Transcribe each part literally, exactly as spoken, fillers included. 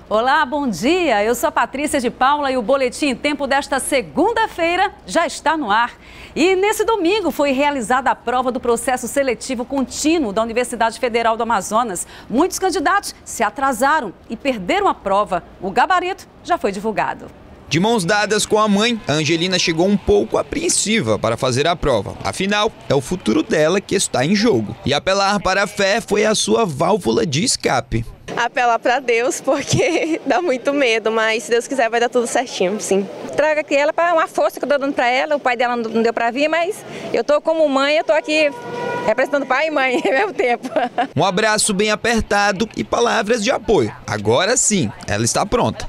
Olá, bom dia. Eu sou a Patrícia de Paula e o Boletim em Tempo desta segunda-feira já está no ar. E nesse domingo foi realizada a prova do processo seletivo contínuo da Universidade Federal do Amazonas. Muitos candidatos se atrasaram e perderam a prova. O gabarito já foi divulgado. De mãos dadas com a mãe, a Angelina chegou um pouco apreensiva para fazer a prova. Afinal, é o futuro dela que está em jogo. E apelar para a fé foi a sua válvula de escape. Apelar para Deus, porque dá muito medo, mas se Deus quiser vai dar tudo certinho, sim. Traga aqui ela para uma força que eu estou dando para ela, o pai dela não deu para vir, mas eu estou como mãe, eu estou aqui representando pai e mãe ao mesmo tempo. Um abraço bem apertado e palavras de apoio. Agora sim, ela está pronta.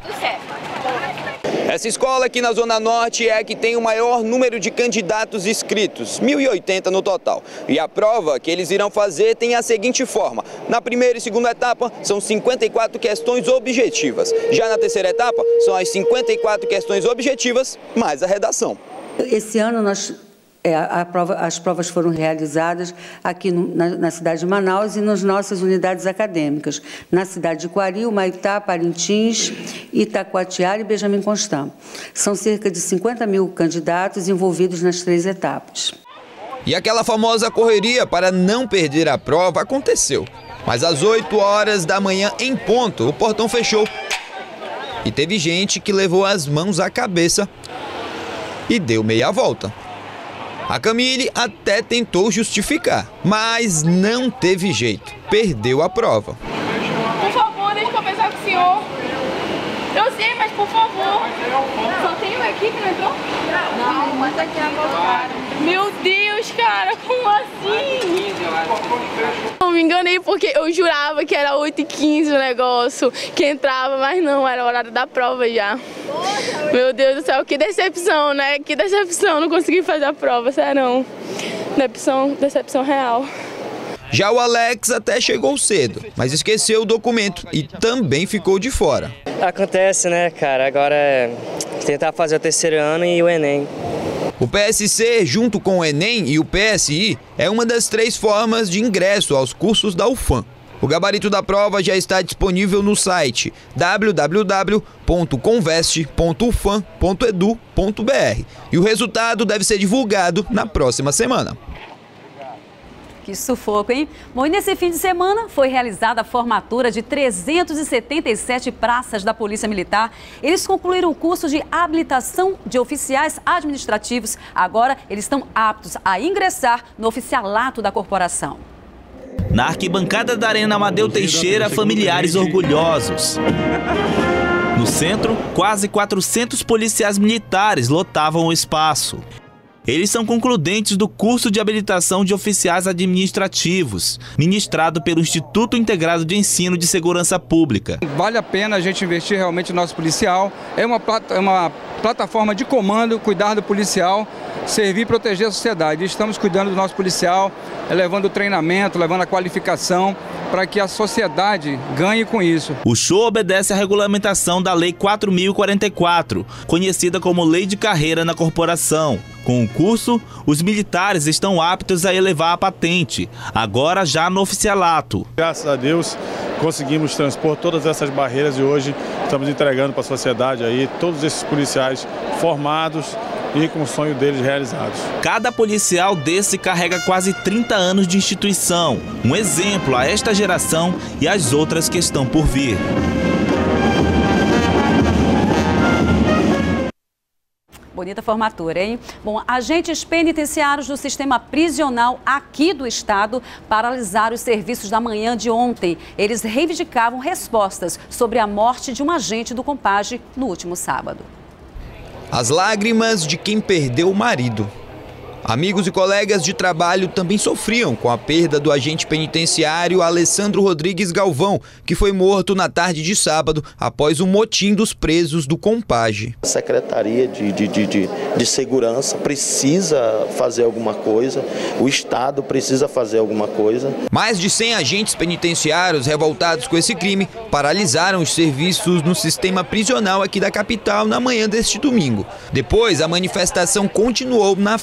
Essa escola aqui na Zona Norte é a que tem o maior número de candidatos inscritos, mil e oitenta no total. E a prova que eles irão fazer tem a seguinte forma. Na primeira e segunda etapa, são cinquenta e quatro questões objetivas. Já na terceira etapa, são as cinquenta e quatro questões objetivas, mais a redação. Esse ano nós... É, a prova, as provas foram realizadas aqui no, na, na cidade de Manaus e nas nossas unidades acadêmicas, na cidade de Coari, Humaitá, Parintins, Itacoatiara e Benjamin Constant. São cerca de cinquenta mil candidatos envolvidos nas três etapas. E aquela famosa correria para não perder a prova aconteceu. Mas às oito horas da manhã em ponto, o portão fechou. E teve gente que levou as mãos à cabeça e deu meia volta. A Camille até tentou justificar, mas não teve jeito. Perdeu a prova. Por favor, deixa eu conversar com o senhor. Eu sei, mas por favor. Só tem uma aqui que não entrou? Não, mas aqui agora. Meu Deus, cara, como assim? Eu me enganei porque eu jurava que era oito e quinze o negócio, que entrava, mas não, era o horário da prova já. Meu Deus do céu, que decepção, né? Que decepção, não consegui fazer a prova, sério. Decepção, decepção real. Já o Alex até chegou cedo, mas esqueceu o documento e também ficou de fora. Acontece, né, cara? Agora é tentar fazer o terceiro ano e o Enem. O P S C, junto com o Enem e o P S I, é uma das três formas de ingresso aos cursos da U F A M. O gabarito da prova já está disponível no site w w w ponto conveste ponto u f a m ponto e d u ponto b r e o resultado deve ser divulgado na próxima semana. Que sufoco, hein? Bom, e nesse fim de semana foi realizada a formatura de trezentas e setenta e sete praças da Polícia Militar. Eles concluíram o curso de habilitação de oficiais administrativos. Agora, eles estão aptos a ingressar no oficialato da corporação. Na arquibancada da Arena Amadeu Teixeira, familiares orgulhosos. No centro, quase quatrocentos policiais militares lotavam o espaço. Eles são concludentes do curso de habilitação de oficiais administrativos, ministrado pelo Instituto Integrado de Ensino de Segurança Pública. Vale a pena a gente investir realmente no nosso policial. É uma, plat é uma plataforma de comando, cuidar do policial, servir e proteger a sociedade. Estamos cuidando do nosso policial, levando o treinamento, levando a qualificação, para que a sociedade ganhe com isso. O show obedece à regulamentação da Lei quatro mil e quarenta e quatro, conhecida como Lei de Carreira na Corporação. Com o curso, os militares estão aptos a elevar a patente, agora já no oficialato. Graças a Deus, conseguimos transpor todas essas barreiras e hoje estamos entregando para a sociedade aí todos esses policiais formados e com o sonho deles realizados. Cada policial desse carrega quase trinta anos de instituição, um exemplo a esta geração e às outras que estão por vir. Bonita formatura, hein? Bom, agentes penitenciários do sistema prisional aqui do estado paralisaram os serviços da manhã de ontem. Eles reivindicavam respostas sobre a morte de um agente do Compage no último sábado. As lágrimas de quem perdeu o marido. Amigos e colegas de trabalho também sofriam com a perda do agente penitenciário Alessandro Rodrigues Galvão, que foi morto na tarde de sábado após um motim dos presos do Compage. A Secretaria de, de, de, de, de Segurança precisa fazer alguma coisa, o Estado precisa fazer alguma coisa. Mais de cem agentes penitenciários revoltados com esse crime paralisaram os serviços no sistema prisional aqui da capital na manhã deste domingo. Depois, a manifestação continuou na frente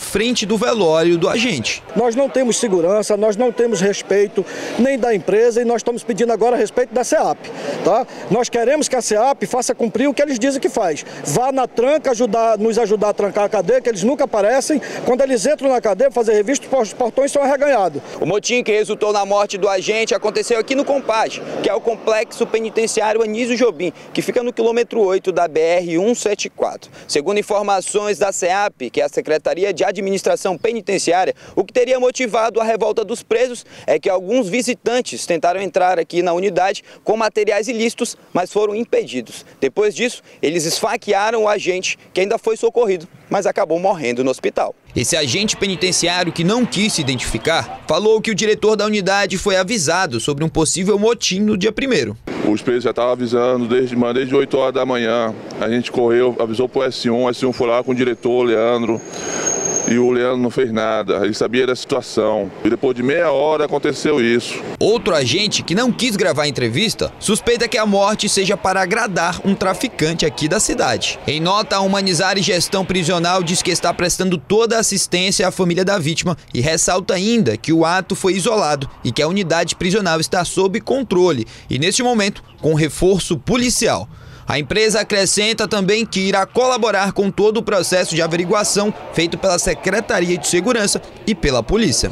morte do velório do agente. Nós não temos segurança, nós não temos respeito nem da empresa e nós estamos pedindo agora respeito da SEAP, tá? Nós queremos que a SEAP faça cumprir o que eles dizem que faz. Vá na tranca, ajudar, nos ajudar a trancar a cadeia, que eles nunca aparecem. Quando eles entram na cadeia para fazer revista, os portões são arreganhados. O motim que resultou na morte do agente aconteceu aqui no Compage, que é o Complexo Penitenciário Anísio Jobim, que fica no quilômetro oito da B R cento e setenta e quatro. Segundo informações da SEAP, que é a Secretaria de Administração Penitenciária, o que teria motivado a revolta dos presos é que alguns visitantes tentaram entrar aqui na unidade com materiais ilícitos, mas foram impedidos. Depois disso, eles esfaquearam o agente, que ainda foi socorrido, mas acabou morrendo no hospital. Esse agente penitenciário, que não quis se identificar, falou que o diretor da unidade foi avisado sobre um possível motim no dia primeiro. Os presos já estavam avisando desde, desde oito horas da manhã. A gente correu, avisou para o S um, o S um foi lá com o diretor, Leandro. E o Leandro não fez nada, ele sabia da situação. E depois de meia hora aconteceu isso. Outro agente, que não quis gravar a entrevista, suspeita que a morte seja para agradar um traficante aqui da cidade. Em nota, a Humanizar e Gestão Prisional diz que está prestando toda a assistência à família da vítima e ressalta ainda que o ato foi isolado e que a unidade prisional está sob controle e, neste momento, com reforço policial. A empresa acrescenta também que irá colaborar com todo o processo de averiguação feito pela Secretaria de Segurança e pela polícia.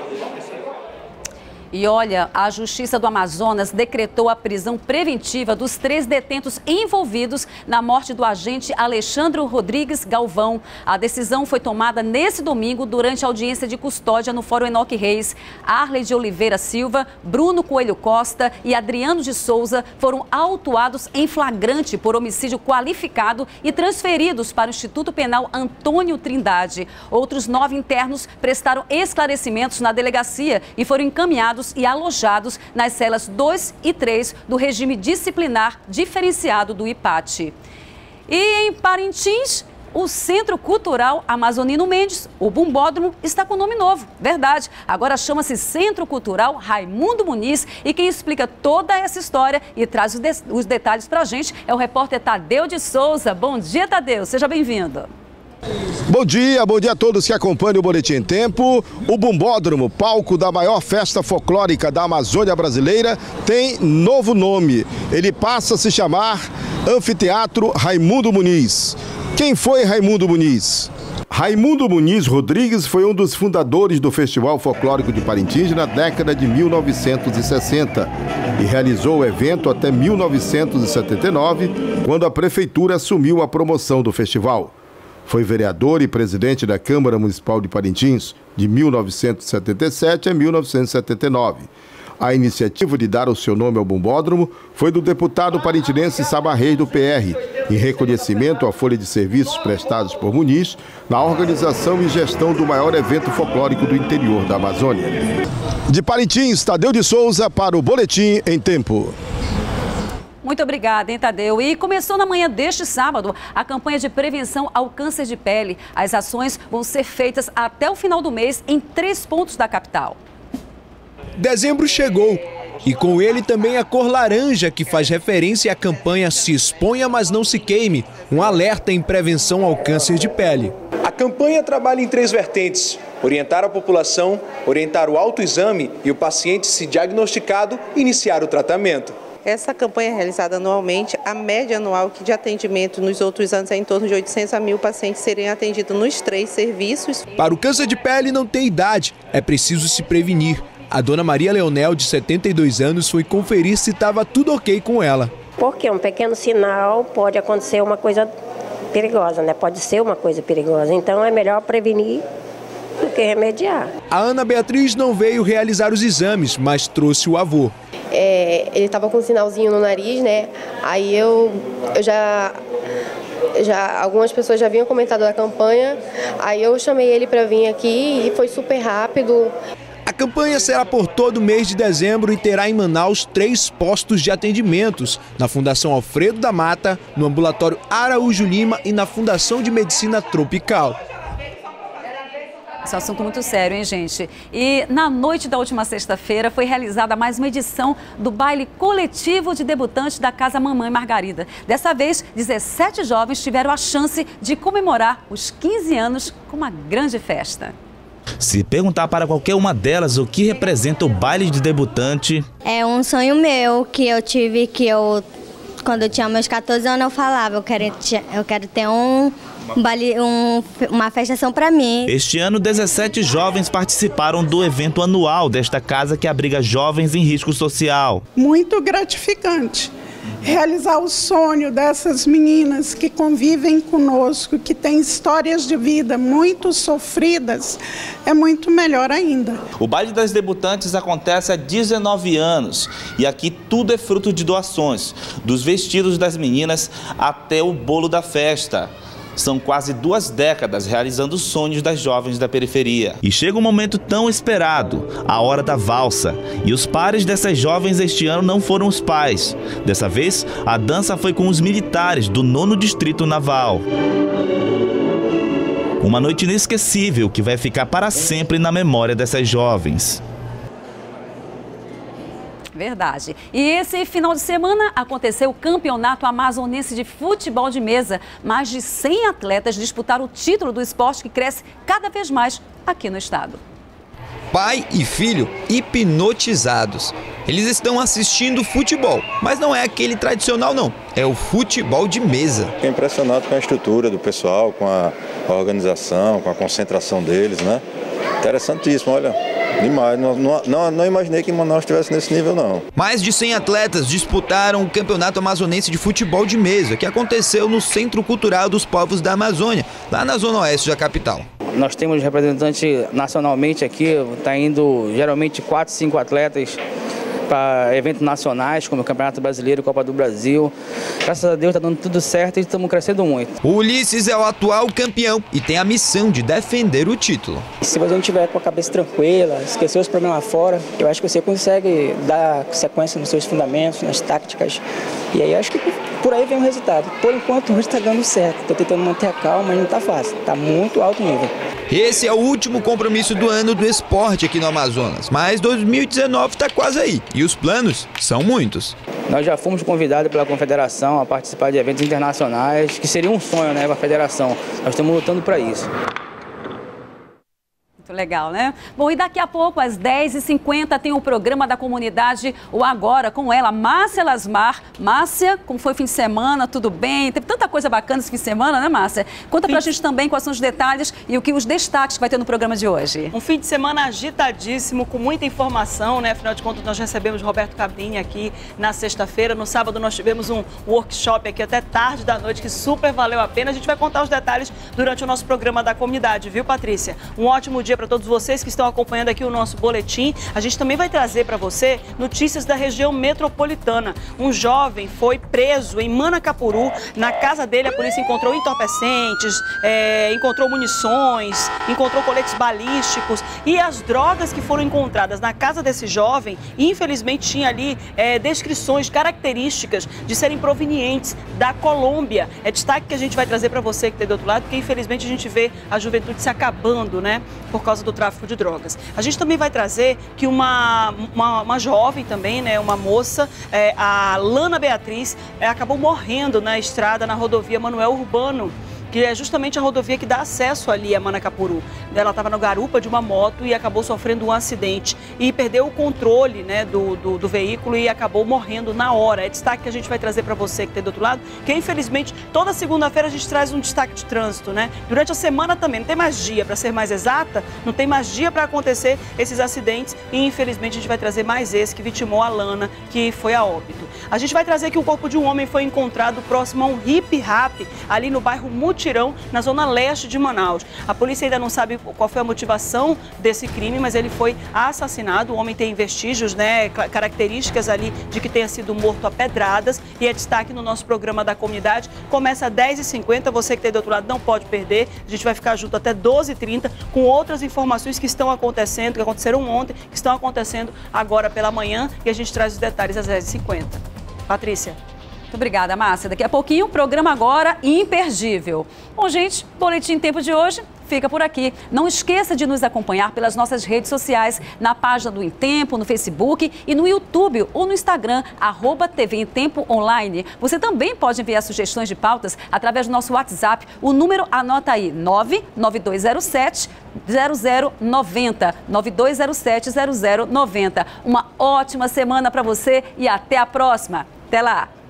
E olha, a Justiça do Amazonas decretou a prisão preventiva dos três detentos envolvidos na morte do agente Alexandre Rodrigues Galvão. A decisão foi tomada nesse domingo durante a audiência de custódia no Fórum Enoque Reis. Arley de Oliveira Silva, Bruno Coelho Costa e Adriano de Souza foram autuados em flagrante por homicídio qualificado e transferidos para o Instituto Penal Antônio Trindade. Outros nove internos prestaram esclarecimentos na delegacia e foram encaminhados e alojados nas celas dois e três do regime disciplinar diferenciado do I P A T. E em Parintins, o Centro Cultural Amazonino Mendes, o Bumbódromo, está com nome novo. Verdade, agora chama-se Centro Cultural Raimundo Muniz e quem explica toda essa história e traz os, de os detalhes para a gente é o repórter Tadeu de Souza. Bom dia, Tadeu, seja bem-vindo. Bom dia, bom dia a todos que acompanham o Boletim em Tempo. O Bumbódromo, palco da maior festa folclórica da Amazônia brasileira, tem novo nome. Ele passa a se chamar Anfiteatro Raimundo Muniz. Quem foi Raimundo Muniz? Raimundo Muniz Rodrigues foi um dos fundadores do Festival Folclórico de Parintins na década de mil novecentos e sessenta e realizou o evento até mil novecentos e setenta e nove, quando a prefeitura assumiu a promoção do festival. Foi vereador e presidente da Câmara Municipal de Parintins de mil novecentos e setenta e sete a mil novecentos e setenta e nove. A iniciativa de dar o seu nome ao Bumbódromo foi do deputado parintinense Saba Reis do P R, em reconhecimento à folha de serviços prestados por Muniz na organização e gestão do maior evento folclórico do interior da Amazônia. De Parintins, Tadeu de Souza para o Boletim em Tempo. Muito obrigada, hein, Tadeu? E começou na manhã deste sábado a campanha de prevenção ao câncer de pele. As ações vão ser feitas até o final do mês em três pontos da capital. Dezembro chegou e com ele também a cor laranja, que faz referência à campanha Se Exponha, mas não se queime, um alerta em prevenção ao câncer de pele. A campanha trabalha em três vertentes: orientar a população, orientar o autoexame e o paciente, se diagnosticado, iniciar o tratamento. Essa campanha é realizada anualmente. A média anual de atendimento nos outros anos é em torno de oitocentos a mil pacientes serem atendidos nos três serviços. Para o câncer de pele não tem idade, é preciso se prevenir. A dona Maria Leonel, de setenta e dois anos, foi conferir se estava tudo ok com ela. Porque um pequeno sinal pode acontecer uma coisa perigosa, né? Pode ser uma coisa perigosa. Então é melhor prevenir do que remediar. A Ana Beatriz não veio realizar os exames, mas trouxe o avô. É, ele estava com um sinalzinho no nariz, né? Aí eu, eu já, já... Algumas pessoas já haviam comentado da campanha. Aí eu chamei ele para vir aqui e foi super rápido. A campanha será por todo o mês de dezembro e terá em Manaus três postos de atendimentos: na Fundação Alfredo da Mata, no Ambulatório Araújo Lima e na Fundação de Medicina Tropical. Esse é um assunto muito sério, hein, gente? E na noite da última sexta-feira foi realizada mais uma edição do baile coletivo de debutantes da Casa Mamãe Margarida. Dessa vez, dezessete jovens tiveram a chance de comemorar os quinze anos com uma grande festa. Se perguntar para qualquer uma delas o que representa o baile de debutante... É um sonho meu que eu tive, que eu, quando eu tinha meus quatorze anos, eu falava, eu quero, eu quero ter um... Um baile, um, uma festação para mim. Este ano, dezessete jovens participaram do evento anual desta casa que abriga jovens em risco social. Muito gratificante realizar o sonho dessas meninas que convivem conosco, que têm histórias de vida muito sofridas, é muito melhor ainda. O baile das debutantes acontece há dezenove anos e aqui tudo é fruto de doações, dos vestidos das meninas até o bolo da festa. São quase duas décadas realizando os sonhos das jovens da periferia. E chega um momento tão esperado, a hora da valsa. E os pares dessas jovens este ano não foram os pais. Dessa vez, a dança foi com os militares do nono Distrito Naval. Uma noite inesquecível que vai ficar para sempre na memória dessas jovens. Verdade. E esse final de semana aconteceu o Campeonato Amazonense de Futebol de Mesa. Mais de cem atletas disputaram o título do esporte que cresce cada vez mais aqui no estado. Pai e filho hipnotizados. Eles estão assistindo futebol, mas não é aquele tradicional não, é o futebol de mesa. Fiquei impressionado com a estrutura do pessoal, com a organização, com a concentração deles, né? Interessantíssimo, olha. Demais, não, não, não imaginei que Manaus estivesse nesse nível não. Mais de cem atletas disputaram o Campeonato Amazonense de Futebol de Mesa, que aconteceu no Centro Cultural dos Povos da Amazônia, lá na zona oeste da capital. Nós temos representante nacionalmente aqui, está indo geralmente quatro, cinco atletas para eventos nacionais, como o Campeonato Brasileiro e Copa do Brasil. Graças a Deus está dando tudo certo e estamos crescendo muito. O Ulisses é o atual campeão e tem a missão de defender o título. Se você não tiver com a cabeça tranquila, esquecer os problemas lá fora, eu acho que você consegue dar sequência nos seus fundamentos, nas táticas. E aí acho que por aí vem o resultado. Por enquanto hoje está dando certo. Estou tentando manter a calma, mas não está fácil. Está muito alto nível. Esse é o último compromisso do ano do esporte aqui no Amazonas, mas dois mil e dezenove está quase aí e os planos são muitos. Nós já fomos convidados pela Confederação a participar de eventos internacionais, que seria um sonho, né, para a Federação. Nós estamos lutando para isso. Muito legal, né? Bom, e daqui a pouco, às dez e cinquenta, tem o programa da comunidade, o Agora, com ela, Márcia Lasmar. Márcia, como foi o fim de semana? Tudo bem? Teve tanta coisa bacana esse fim de semana, né, Márcia? Conta pra gente também quais são os detalhes e o que os destaques que vai ter no programa de hoje. Um fim de semana agitadíssimo, com muita informação, né? Afinal de contas, nós recebemos Roberto Cabrini aqui na sexta-feira. No sábado, nós tivemos um workshop aqui até tarde da noite, que super valeu a pena. A gente vai contar os detalhes durante o nosso programa da comunidade, viu, Patrícia? Um ótimo dia para todos vocês que estão acompanhando aqui o nosso boletim. A gente também vai trazer para você notícias da região metropolitana. Um jovem foi preso em Manacapuru. Na casa dele, a polícia encontrou entorpecentes, é, encontrou munições, encontrou coletes balísticos e as drogas que foram encontradas na casa desse jovem, infelizmente, tinha ali é, descrições, características de serem provenientes da Colômbia. É destaque que a gente vai trazer para você que está do outro lado, porque infelizmente a gente vê a juventude se acabando, né, por causa do tráfico de drogas. A gente também vai trazer que uma, uma, uma jovem também, né, uma moça, é, a Lana Beatriz, é, acabou morrendo na estrada, na rodovia Manuel Urbano, que é justamente a rodovia que dá acesso ali a Manacapuru. Ela estava na garupa de uma moto e acabou sofrendo um acidente e perdeu o controle, né, do, do, do veículo e acabou morrendo na hora. É destaque que a gente vai trazer para você que tem do outro lado, que infelizmente toda segunda-feira a gente traz um destaque de trânsito, né? Durante a semana também, não tem mais dia, para ser mais exata, não tem mais dia para acontecer esses acidentes e infelizmente a gente vai trazer mais esse que vitimou a Lana, que foi a óbito. A gente vai trazer que o corpo de um homem foi encontrado próximo a um hip-rap, ali no bairro Mutirão, na zona leste de Manaus. A polícia ainda não sabe qual foi a motivação desse crime, mas ele foi assassinado. O homem tem vestígios, né, características ali de que tenha sido morto a pedradas e é destaque no nosso programa da comunidade. Começa às dez e cinquenta, você que está do outro lado não pode perder. A gente vai ficar junto até doze e trinta com outras informações que estão acontecendo, que aconteceram ontem, que estão acontecendo agora pela manhã e a gente traz os detalhes às dez e cinquenta. Patrícia. Muito obrigada, Márcia. Daqui a pouquinho, o programa Agora imperdível. Bom, gente, Boletim Tempo de hoje fica por aqui. Não esqueça de nos acompanhar pelas nossas redes sociais, na página do Em Tempo, no Facebook e no YouTube ou no Instagram, arroba T V Em Tempo Online. Você também pode enviar sugestões de pautas através do nosso WhatsApp. O número, anota aí, nove nove dois zero sete zero zero nove zero, nove dois zero sete zero zero nove zero. Uma ótima semana para você e até a próxima. Até lá!